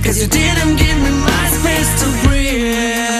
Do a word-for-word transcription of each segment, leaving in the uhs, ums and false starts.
'cause you didn't give me my space to breathe.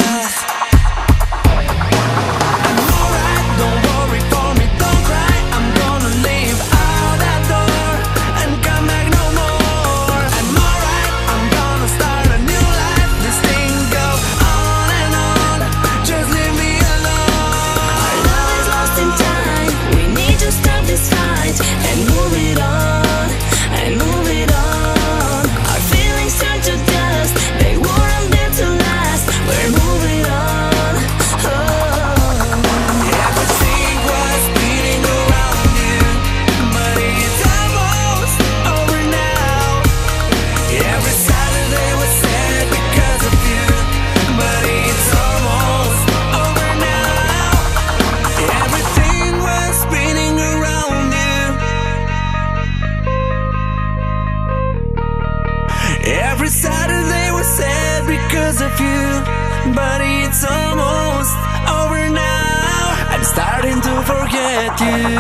I'm alright, don't worry for me, don't cry. I'm gonna leave out that door and come back no more. I'm alright, I'm gonna start a new life. This thing goes on and on, just leave me alone. Our love is lost in time, we need to stop this fight and move it on, and move it on. Our feelings turn to dust, they weren't meant to last. We're moving on. Oh. Everything was spinning around you, but it's almost over now. Every Saturday was sad because of you, but it's almost over now. Everything was spinning around you. Every Saturday was sad because of you, but it's almost over now. I'm starting to forget you.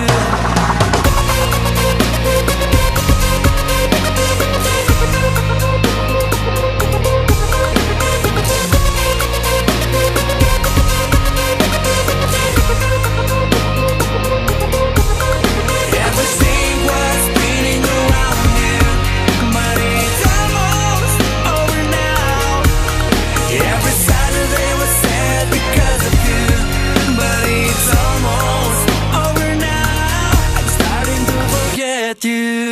Everything was spinning around you, but it's almost over now. Every Saturday was sad because of you, but it's almost over now. I'm starting to forget you.